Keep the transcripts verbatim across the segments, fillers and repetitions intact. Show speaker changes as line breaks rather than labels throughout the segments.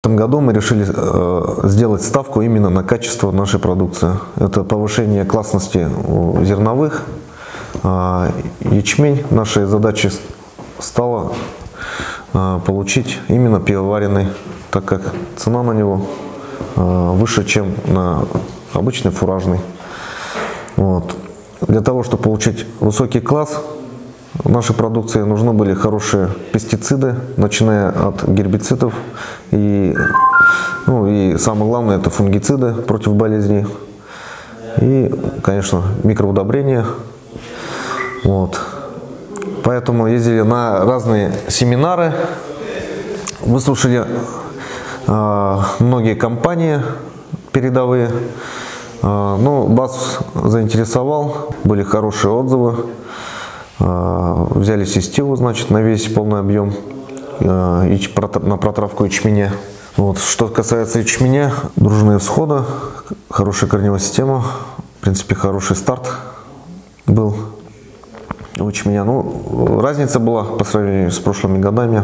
этом году мы решили э, сделать ставку именно на качество нашей продукции. Это повышение классности у зерновых. Э, ячмень нашей задачей стала э, получить именно пивоваренный, так как цена на него э, выше, чем на обычный фуражный. Вот. Для того, чтобы получить высокий класс нашей продукции, нужны были хорошие пестициды, начиная от гербицидов и, ну, и самое главное, это фунгициды против болезней и, конечно, микроудобрения. Вот. Поэтому ездили на разные семинары, выслушали э, многие компании передовые. Э, ну, БАСФ заинтересовал, были хорошие отзывы. Взяли систему, значит, на весь полный объем на протравку ячменя. Вот. Что касается ячменя, дружные всходы, хорошая корневая система, в принципе, хороший старт был у ячменя. Ну, разница была по сравнению с прошлыми годами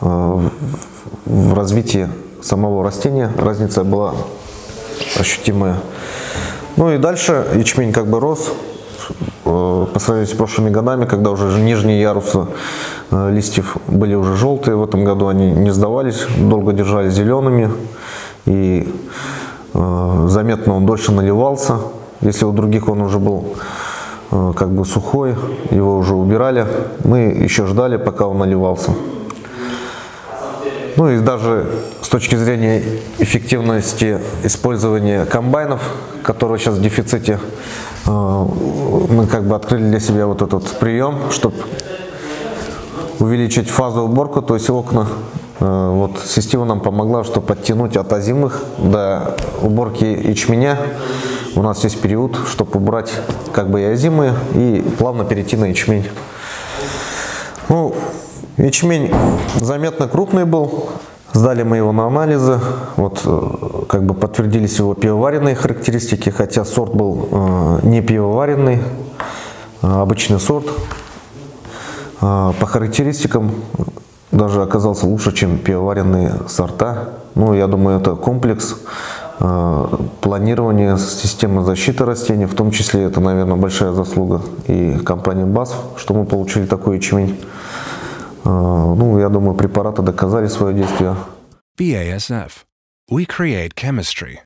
в развитии самого растения, разница была ощутимая. Ну и дальше ячмень как бы рос. По сравнению с прошлыми годами, когда уже нижние ярусы э, листьев были уже желтые, в этом году они не сдавались, долго держались зелеными, и э, заметно он дольше наливался. Если у других он уже был э, как бы сухой, его уже убирали, мы еще ждали, пока он наливался. Ну и даже с точки зрения эффективности использования комбайнов, которые сейчас в дефиците, мы как бы открыли для себя вот этот прием, чтобы увеличить фазу уборку, то есть окна. Вот система нам помогла, чтобы подтянуть от озимых до уборки ячменя. У нас есть период, чтобы убрать как бы и озимые и плавно перейти на ячмень. Ну, ячмень заметно крупный был. Сдали мы его на анализы, вот как бы подтвердились его пивоваренные характеристики, хотя сорт был э, не пивоваренный, а обычный сорт. Э, по характеристикам даже оказался лучше, чем пивоваренные сорта. Ну, я думаю, это комплекс э, планирования системы защиты растений, в том числе это, наверное, большая заслуга и компании БАСФ, что мы получили такой ячмень. Ну, я думаю, препараты доказали свое действие.
би эй эс эф. We create chemistry.